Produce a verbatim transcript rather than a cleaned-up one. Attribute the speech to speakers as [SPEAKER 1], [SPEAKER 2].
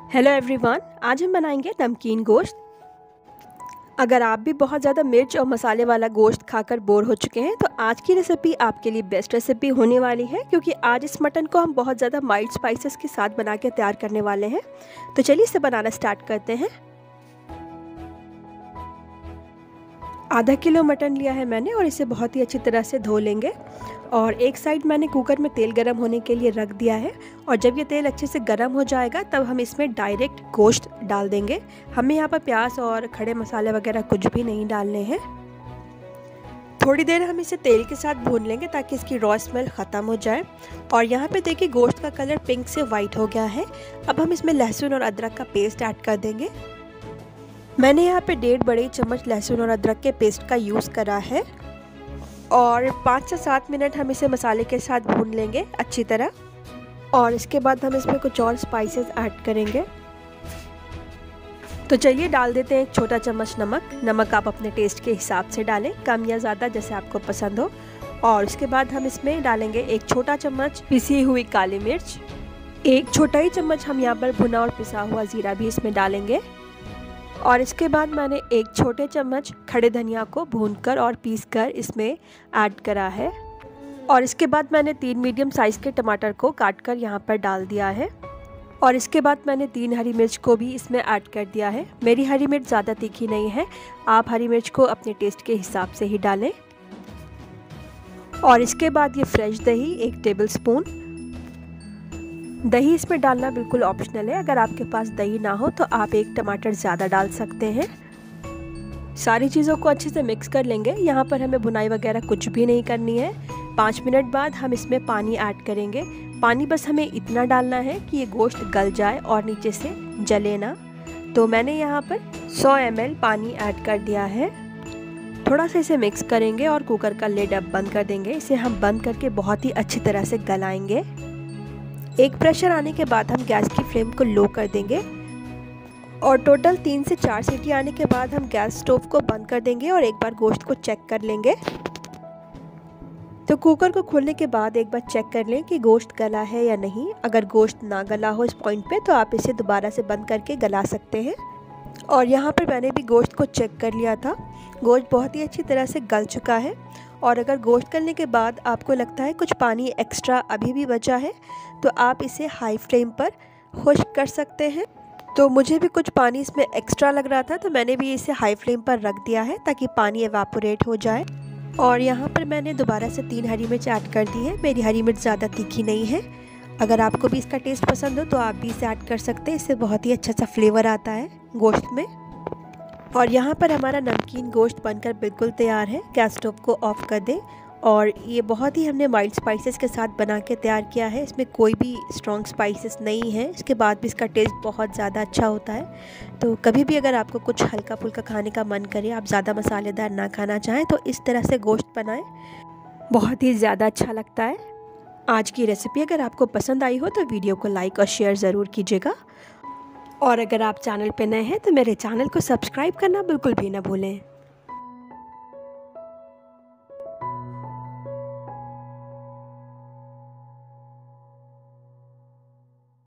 [SPEAKER 1] Hello everyone, आज हम बनाएंगे नमकीन गोश्त। अगर आप भी बहुत ज़्यादा मिर्च और मसाले वाला गोश्त खाकर बोर हो चुके हैं तो आज की रेसिपी आपके लिए बेस्ट रेसिपी होने वाली है, क्योंकि आज इस मटन को हम बहुत ज़्यादा माइल्ड स्पाइसेस के साथ बना के तैयार करने वाले हैं। तो चलिए इसे बनाना स्टार्ट करते हैं। आधा किलो मटन लिया है मैंने और इसे बहुत ही अच्छी तरह से धो लेंगे। और एक साइड मैंने कुकर में तेल गरम होने के लिए रख दिया है, और जब ये तेल अच्छे से गरम हो जाएगा तब हम इसमें डायरेक्ट गोश्त डाल देंगे। हमें यहाँ पर प्याज और खड़े मसाले वगैरह कुछ भी नहीं डालने हैं। थोड़ी देर हम इसे तेल के साथ भून लेंगे ताकि इसकी रॉ स्मेल ख़त्म हो जाए। और यहाँ पे देखिए गोश्त का कलर पिंक से वाइट हो गया है। अब हम इसमें लहसुन और अदरक का पेस्ट ऐड कर देंगे। मैंने यहाँ पे डेढ़ बड़े चम्मच लहसुन और अदरक के पेस्ट का यूज़ करा है, और पाँच से सात मिनट हम इसे मसाले के साथ भून लेंगे अच्छी तरह। और इसके बाद हम इसमें कुछ और स्पाइसेस ऐड करेंगे। तो चलिए डाल देते हैं एक छोटा चम्मच नमक। नमक आप अपने टेस्ट के हिसाब से डालें, कम या ज़्यादा जैसे आपको पसंद हो। और इसके बाद हम इसमें डालेंगे एक छोटा चम्मच पिसी हुई काली मिर्च। एक छोटा ही चम्मच हम यहाँ पर भुना और पिसा हुआ ज़ीरा भी इसमें डालेंगे। और इसके बाद मैंने एक छोटे चम्मच खड़े धनिया को भूनकर और पीसकर इसमें ऐड करा है। और इसके बाद मैंने तीन मीडियम साइज़ के टमाटर को काटकर यहाँ पर डाल दिया है। और इसके बाद मैंने तीन हरी मिर्च को भी इसमें ऐड कर दिया है। मेरी हरी मिर्च ज़्यादा तीखी नहीं है, आप हरी मिर्च को अपने टेस्ट के हिसाब से ही डालें। और इसके बाद ये फ्रेश दही एक टेबल स्पून। दही इसमें डालना बिल्कुल ऑप्शनल है, अगर आपके पास दही ना हो तो आप एक टमाटर ज़्यादा डाल सकते हैं। सारी चीज़ों को अच्छे से मिक्स कर लेंगे। यहाँ पर हमें भुनाई वगैरह कुछ भी नहीं करनी है। पाँच मिनट बाद हम इसमें पानी ऐड करेंगे। पानी बस हमें इतना डालना है कि ये गोश्त गल जाए और नीचे से जले ना। तो मैंने यहाँ पर सौ एम एल पानी ऐड कर दिया है। थोड़ा सा इसे मिक्स करेंगे और कुकर का लिड अब बंद कर देंगे। इसे हम बंद करके बहुत ही अच्छी तरह से गलाएंगे। एक प्रेशर आने के बाद हम गैस की फ्लेम को लो कर देंगे, और टोटल तीन से चार सीटी आने के बाद हम गैस स्टोव को बंद कर देंगे और एक बार गोश्त को चेक कर लेंगे। तो कुकर को खोलने के बाद एक बार चेक कर लें कि गोश्त गला है या नहीं। अगर गोश्त ना गला हो इस पॉइंट पे तो आप इसे दोबारा से बंद करके गला सकते हैं। और यहाँ पर मैंने भी गोश्त को चेक कर लिया था। गोश्त बहुत ही अच्छी तरह से गल चुका है। और अगर गोश्त गलने के बाद आपको लगता है कुछ पानी एक्स्ट्रा अभी भी बचा है तो आप इसे हाई फ्लेम पर खुश्क कर सकते हैं। तो मुझे भी कुछ पानी इसमें एक्स्ट्रा लग रहा था, तो मैंने भी इसे हाई फ्लेम पर रख दिया है ताकि पानी एवापोरेट हो जाए। और यहाँ पर मैंने दोबारा से तीन हरी मिर्च ऐड कर दी है। मेरी हरी मिर्च ज़्यादा तीखी नहीं है। अगर आपको भी इसका टेस्ट पसंद हो तो आप भी इसे ऐड कर सकते हैं। इससे बहुत ही अच्छा सा फ्लेवर आता है गोश्त में। और यहाँ पर हमारा नमकीन गोश्त बनकर बिल्कुल तैयार है। गैस स्टोव को ऑफ कर दें। और ये बहुत ही हमने माइल्ड स्पाइसेस के साथ बना के तैयार किया है। इसमें कोई भी स्ट्रॉन्ग स्पाइसेस नहीं है। इसके बाद भी इसका टेस्ट बहुत ज़्यादा अच्छा होता है। तो कभी भी अगर आपको कुछ हल्का फुल्का खाने का मन करे, आप ज़्यादा मसालेदार ना खाना चाहें, तो इस तरह से गोश्त बनाएं, बहुत ही ज़्यादा अच्छा लगता है। आज की रेसिपी अगर आपको पसंद आई हो तो वीडियो को लाइक और शेयर ज़रूर कीजिएगा। और अगर आप चैनल पर नए हैं तो मेरे चैनल को सब्सक्राइब करना बिल्कुल भी ना भूलें।